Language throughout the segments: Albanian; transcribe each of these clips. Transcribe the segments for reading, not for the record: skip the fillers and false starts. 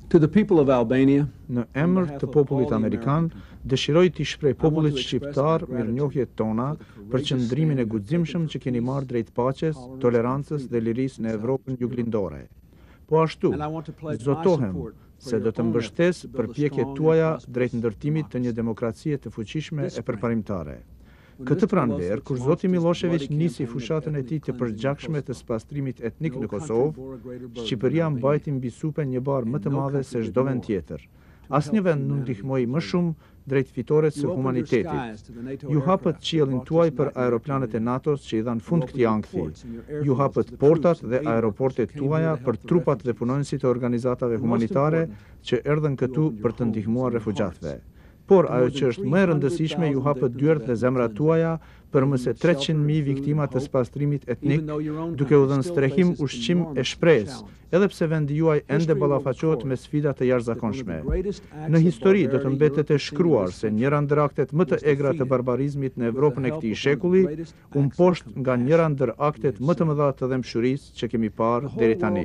To the people of Albania, Në emër të popullit amerikan, dëshiroj t'i shpreh popullit shqiptar mirënjohjet tona për qëndrimin e guximshëm që keni marrë drejt paqes, tolerancës dhe lirisë në Evropën juglindore. Po ashtu, zotohem se do të mbështes përpjekjet tuaja drejt ndërtimit të një demokracie të fuqishme e përparimtare. Këtë pranverë, kur zoti Milošević nisi fushatën e tij të përgjakshme të spastrimit etnik në Kosovë, Shqipëria mbajti mbi supe një barë më të madhe se çdo vend tjetër. Asnjë vend nuk ndihmoi më shumë drejt fitores së humanitetit. Ju hapët qiellin tuaj për aeroplanet e NATO-s që i dhan fund këtij ankthi. Ju hapët portat dhe aeroportet tuaja për trupat dhe punonësit e organizatave humanitare që erdhën këtu për të ndihmuar refugjatëve. Por ajo që është më e rëndësishme, ju hapët dyert dhe zemrat tuaja për më se 300.000 viktima të spastrimit etnik, duke u dhënë strehim, ushqim e shpresë, edhe pse vendi juaj ende ballafaqohet me sfida të jashtëzakonshme. Në histori do të mbetet e shkruar se njëra ndër aktet më të egra të barbarizmit në Evropën e këtij shekulli u mposht nga njëra ndër aktet më të mëdha të dëmshurisë që kemi parë deri tani.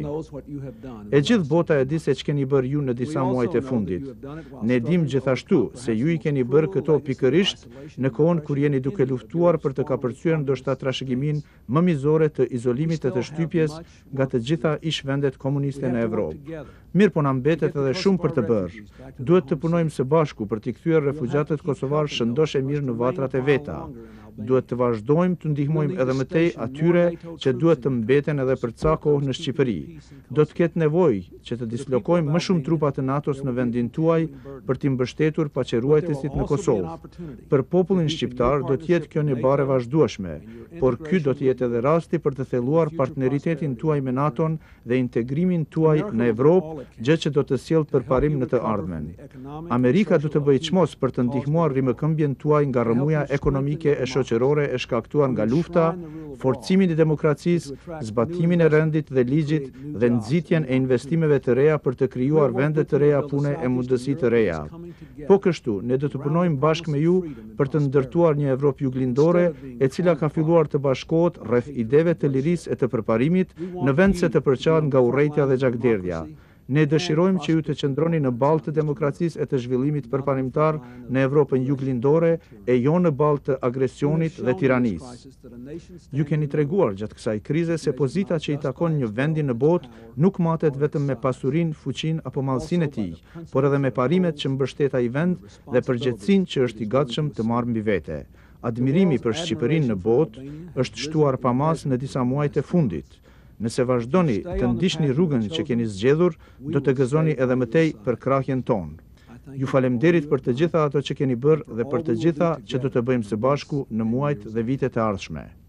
E gjithë bota e di se ç'keni bërë ju në disa muajt e fundit. Ne dim gjithashtu se ju i keni bërë këto pikërisht në kohën kur jeni duke luftuar për të kapërcyer ndoshta trashëgimin më mizore të izolimit të të shtypjes nga të gjitha ish vendet komuniste në Evropë. Mirë, po na mbetet edhe shumë për të bërë. Duhet të punojmë së bashku për t'i kthyer refugjatët kosovar shëndosh e mirë në vatrat e veta. Duhet të vazhdojmë të ndihmojmë edhe më tej atyre që duhet të mbeten edhe për ca kohë në Shqipëri. Do të ketë nevojë që të dislokojmë më shumë trupa të NATO-s në vendin tuaj për t'i mbështetur paqeruajtësit në Kosovë. Për popullin shqiptar do të jetë kjo një barë e vazhdueshme, por ky do të jetë edhe rasti për të thelluar partneritetin tuaj me NATO-n dhe integrimin tuaj në Evropë, gjë që do të sjellë përparim në të ardhmen. Amerika do të bëjë çmos për të ndihmuar rimëkëmbjen tuaj nga rrëmuja ekonomike e shoqërore e shkaktuar nga lufta, forcimin e demokracisë, zbatimin e rendit dhe ligjit dhe nxitjen e investimeve të reja për të krijuar vende të reja pune e mundësi të reja. Po kështu, ne do të punojmë bashkë me ju për të ndërtuar një Evropë juglindore e cila ka filluar të bashkohet rreth ideve të lirisë e të përparimit në vend se të përçahet nga urrejtja dhe gjakderdhja. Ne dëshirojmë që ju të qëndroni në balë të demokracisë e të zhvillimit përparimtar në Evropën juglindore e jo në balë të agresionit dhe tiranisë. Ju keni treguar gjatë kësaj krize se pozita që i takon një vendi në botë nuk matet vetëm me pasurinë, fuqinë apo mallësinë e tij, por edhe me parimet që mbështet ai vend dhe përgjegjësinë që është i gatshëm të marrë mbi vete. Admirimi për Shqipërinë në botë është shtuar pamas në disa muajt e fundit. Nëse vazhdoni të ndiqni rrugën që keni zgjedhur, do të gëzoni edhe më tej për krahjen tonë. Ju falemnderit për të gjitha ato që keni bërë dhe për të gjitha që do të bëjmë së bashku në muajt dhe vitet e ardhshme.